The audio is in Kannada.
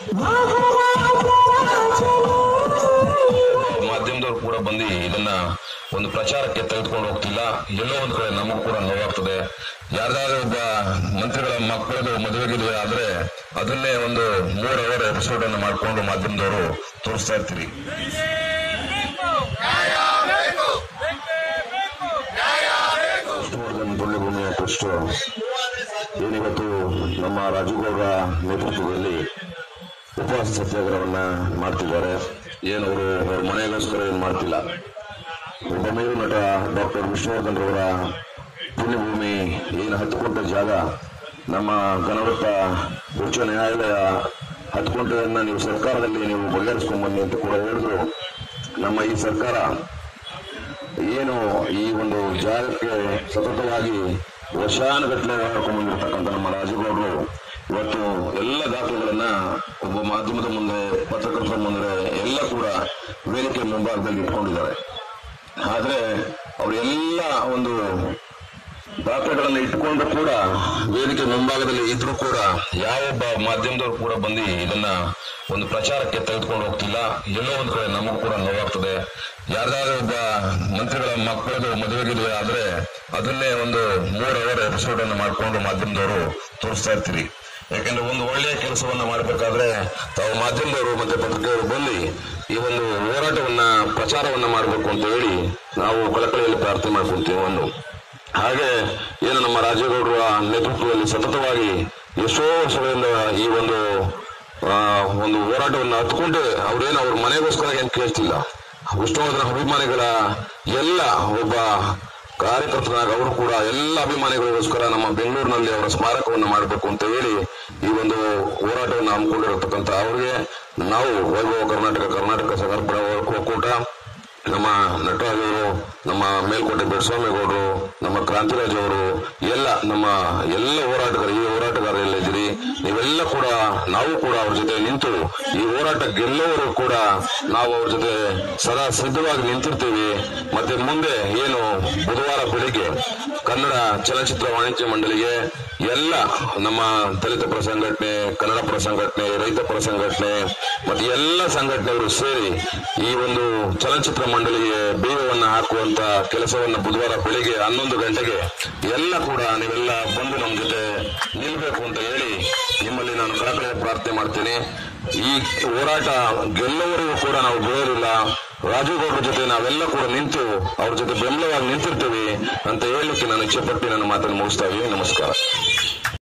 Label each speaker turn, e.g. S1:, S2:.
S1: ಮಾಧ್ಯಮದವರು ಕೂಡ ಬಂದು ಇದನ್ನ ಒಂದು ಪ್ರಚಾರಕ್ಕೆ ತೆಗೆದುಕೊಂಡು ಹೋಗ್ತಿಲ್ಲ. ಎಲ್ಲೋ ಒಂದ್ ಕಡೆ ನಮಗೂ ಕೂಡ ನೋವಾಗ್ತದೆ. ಯಾರ್ದಾದ್ರೂ ಒಬ್ಬ ಮಂತ್ರಿಗಳ ಮಕ್ಕಳದು ಮದುವೆಗಿದುವೆ ಆದ್ರೆ ಅದನ್ನೇ ಒಂದು 3 ಅವರ್ ಎಪಿಸೋಡ್ ಅನ್ನು ಮಾಡಿಕೊಂಡು ಮಾಧ್ಯಮದವರು ತೋರಿಸ್ತಾ ಇರ್ತೀರಿ. ಪುಣ್ಯಭೂಮಿಯ ಟ್ರಸ್ಟ್ ಏನಿವತ್ತು ನಮ್ಮ ರಾಜುಗೌಡ ನೇತೃತ್ವದಲ್ಲಿ ಉಪವಾಸ ಸತ್ಯಾಗ್ರಹವನ್ನ ಮಾಡ್ತಿದ್ದಾರೆ. ಏನವರು ಅವ್ರ ಮನೆಗೋಸ್ಕರ ಏನು ಮಾಡ್ತಿಲ್ಲ. ಒಬ್ಬ ಮೇರು ನಟ ಡಾಕ್ಟರ್ ವಿಷ್ಣುವರ್ಧನ್ ರವರ ಪುಣ್ಯಭೂಮಿ ಏನು 10 ಗುಂಟೆ ಜಾಗ ನಮ್ಮ ಗಣವತ್ತ ಉಚ್ಚ ನ್ಯಾಯಾಲಯ 10 ಗುಂಟೆಯನ್ನ ನೀವು ಸರ್ಕಾರದಲ್ಲಿ ನೀವು ಬಗೆಹರಿಸ್ಕೊಂಡ್ ಬನ್ನಿ ಅಂತ ಕೂಡ ಹೇಳಿದ್ರು. ನಮ್ಮ ಈ ಸರ್ಕಾರ ಏನು ಈ ಒಂದು ಜಾಗಕ್ಕೆ ಸತತವಾಗಿ ವರ್ಷಾನುಗಟ್ಟಲೆ ಮಾಡ್ಕೊಂಡು ಬಂದಿರತಕ್ಕಂಥ ನಮ್ಮ ರಾಜುಗೌಡರು ಇವತ್ತು ಎಲ್ಲ ದಾಖಲೆಗಳನ್ನ ಒಬ್ಬ ಮಾಧ್ಯಮದ ಮುಂದೆ, ಪತ್ರಕರ್ತರ ಮುಂದೆ ಎಲ್ಲ ಕೂಡ ವೇದಿಕೆ ಮುಂಭಾಗದಲ್ಲಿ ಇಟ್ಕೊಂಡಿದ್ದಾರೆ. ಆದ್ರೆ ಅವರೆಲ್ಲ ಒಂದು ದಾಖಲೆಗಳನ್ನ ಇಟ್ಕೊಂಡು ಕೂಡ ವೇದಿಕೆ ಮುಂಭಾಗದಲ್ಲಿ ಇದ್ರೂ ಕೂಡ ಯಾವೊಬ್ಬ ಮಾಧ್ಯಮದವರು ಕೂಡ ಬಂದು ಇದನ್ನ ಒಂದು ಪ್ರಚಾರಕ್ಕೆ ತೆಗೆದುಕೊಂಡು ಹೋಗ್ತಿಲ್ಲ. ಎಲ್ಲೋ ಒಂದ್ ಕಡೆ ನಮಗೂ ಕೂಡ ನೋವಾಗ್ತದೆ. ಯಾರ್ದಾದ್ರೂ ಒಬ್ಬ ಮಂತ್ರಿಗಳ ಮಕ್ಕಳದು ಮದುವೆಗಿದುವೆ ಆದ್ರೆ ಅದನ್ನೇ ಒಂದು 3 ಅವರ್ ಎಪಿಸೋಡ್ ಅನ್ನು ಮಾಡಿಕೊಂಡು ಮಾಧ್ಯಮದವರು ತೋರಿಸ್ತಾ ಇರ್ತೀರಿ. ಯಾಕಂದ್ರೆ ಒಂದು ಒಳ್ಳೆಯ ಕೆಲಸವನ್ನ ಮಾಡಬೇಕಾದ್ರೆ ತಾವು ಮಾಧ್ಯಮದವರು ಮತ್ತೆ ಪತ್ರಿಕೆಯವರು ಬಂದು ಈ ಒಂದು ಹೋರಾಟವನ್ನ ಪ್ರಚಾರವನ್ನ ಮಾಡಬೇಕು ಅಂತ ಹೇಳಿ ನಾವು ಕಳಕಳಿಯಲ್ಲಿ ಪ್ರಾರ್ಥನೆ ಮಾಡ್ಕೊಂತೀವಿ. ಹಾಗೆ ಏನು ನಮ್ಮ ರಾಜೇಗೌಡರ ನೇತೃತ್ವದಲ್ಲಿ ಸತತವಾಗಿ ಎಷ್ಟೋ ವರ್ಷಗಳಿಂದ ಈ ಒಂದು ಹೋರಾಟವನ್ನು ಹತ್ಕೊಂಡು ಅವ್ರೇನು ಅವ್ರ ಮನೆಗೋಸ್ಕರ ಏನು ಕೇಳ್ತಿಲ್ಲ. ವಿಷ್ಣುವರ್ಧನ ಅಭಿಮಾನಿಗಳ ಎಲ್ಲ ಒಬ್ಬ ಕಾರ್ಯಕರ್ತನಾಗ ಅವರು ಕೂಡ ಎಲ್ಲ ಅಭಿಮಾನಿಗಳಿಗೋಸ್ಕರ ನಮ್ಮ ಬೆಂಗಳೂರಿನಲ್ಲಿ ಅವರ ಸ್ಮಾರಕವನ್ನು ಮಾಡಬೇಕು ಅಂತ ಹೇಳಿ ಈ ಒಂದು ಹೋರಾಟವನ್ನು ಹಮ್ಮಿಕೊಂಡಿರತಕ್ಕಂಥ ಅವರಿಗೆ ನಾವು ವೈಭವ ಕರ್ನಾಟಕ ಸಹಕಾರ ಒಕ್ಕೂಟ, ನಮ್ಮ ನಟರಾಜವರು, ನಮ್ಮ ಮೇಲ್ಕೋಟೆ ಬೆಳಸ್ವಾಮಿಗೌಡರು, ನಮ್ಮ ಕ್ರಾಂತಿರಾಜ್ ಅವರು ಎಲ್ಲ ನಮ್ಮ ಎಲ್ಲ ಹೋರಾಟಗಾರರು, ಈ ಹೋರಾಟಗಾರರೆಲ್ಲ ಇದ್ದೀರಿ. ನೀವೆಲ್ಲ ಕೂಡ ನಾವು ಕೂಡ ಅವ್ರ ಜೊತೆ ನಿಂತು ಈ ಹೋರಾಟ ಗೆಲ್ಲುವವರು ಕೂಡ ನಾವು ಅವ್ರ ಜೊತೆ ಸದಾ ಸಿದ್ಧವಾಗಿ ನಿಂತಿರ್ತೀವಿ. ಮತ್ತೆ ಮುಂದೆ ಏನು ಬುಧವಾರ ಬೆಳಿಗ್ಗೆ ಕನ್ನಡ ಚಲನಚಿತ್ರ ವಾಣಿಜ್ಯ ಮಂಡಳಿಗೆ ಎಲ್ಲ ನಮ್ಮ ದಲಿತ ಪರ ಸಂಘಟನೆ, ಕನ್ನಡ ಪರ ಸಂಘಟನೆ, ರೈತ ಪರ ಸಂಘಟನೆ ಮತ್ತೆ ಎಲ್ಲ ಸಂಘಟನೆಗಳು ಸೇರಿ ಈ ಒಂದು ಚಲನಚಿತ್ರ ಮಂಡಳಿಗೆ ಬೇವನ್ನ ಹಾಕುವಂತ ಕೆಲಸವನ್ನ ಬುಧವಾರ ಬೆಳಿಗ್ಗೆ 11 ಗಂಟೆಗೆ ಎಲ್ಲ ಕೂಡ ನೀವೆಲ್ಲ ಬಂದು ನಮ್ಮ ಜೊತೆ ನಿಲ್ಬೇಕು ಅಂತ ಹೇಳಿ ನಿಮ್ಮಲ್ಲಿ ನಾನು ಕಳಕಳಿಯ ಪ್ರಾರ್ಥನೆ ಮಾಡ್ತೇನೆ. ಈ ಹೋರಾಟ ಗೆಲ್ಲುವವರೆಗೂ ಕೂಡ ನಾವು ಬಿಡೋದಿಲ್ಲ. ರಾಜುಗೌಡರ ಜೊತೆ ನಾವೆಲ್ಲ ಕೂಡ ನಿಂತು ಅವ್ರ ಜೊತೆ ಬೆಂಬಲವಾಗಿ ನಿಂತಿರ್ತೀವಿ ಅಂತ ಹೇಳಲಿಕ್ಕೆ ನಾನು ಇಚ್ಛೆಪಟ್ಟು ನನ್ನ ಮಾತನ್ನು ಮುಗಿಸ್ತಾ ಇದ್ದೀನಿ. ನಮಸ್ಕಾರ.